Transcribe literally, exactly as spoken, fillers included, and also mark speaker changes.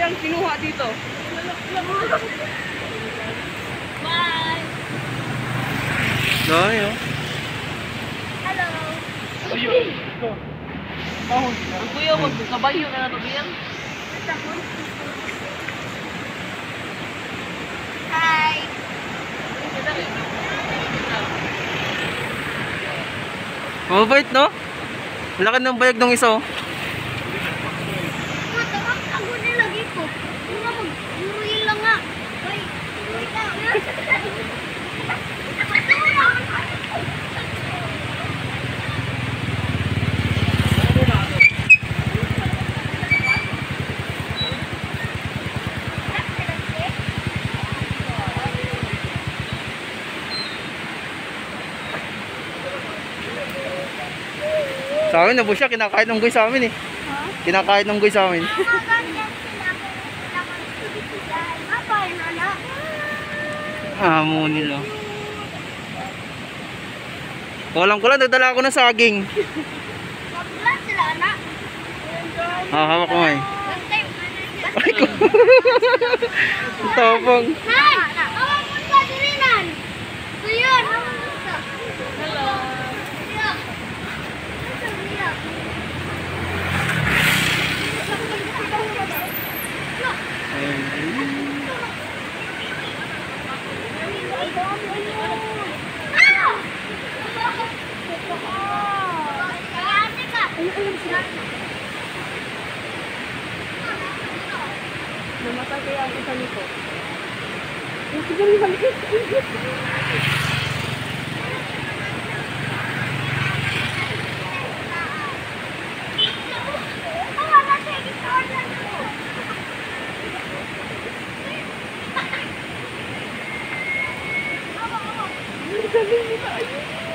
Speaker 1: walang kinuha dito.
Speaker 2: Bye!
Speaker 3: Dami, oh.
Speaker 2: Hello!
Speaker 1: Ayun. Ito. Ahon.
Speaker 4: Ang kuya, magkabayo na nato biyan.
Speaker 2: Hi!
Speaker 3: Mabait, no? Laki ng bayag ng isa, oh.
Speaker 2: Matawag ako nilagay ko. Kung nga mag-uruin lang nga. Hoy, uruin ka.
Speaker 3: Sa amin, nabos siya. Kinakain ng goy sa amin, eh. Kinakain ng goy sa amin. Amo nila. Walang kulang, nagdala ako ng saging.
Speaker 2: Mabulan sila, anak.
Speaker 3: Ah, hawak mo, eh. Ay, ko. Tapang.
Speaker 2: Han! Awang mo sa dirinan! Ito yun! Awang mo sa.
Speaker 4: Hello.
Speaker 2: Iya. Nasa iya. Ah! Ate ka!
Speaker 1: Namatay kaya ang isa nito. Yung siguro yung maliit. Ang galing nila. Ayun.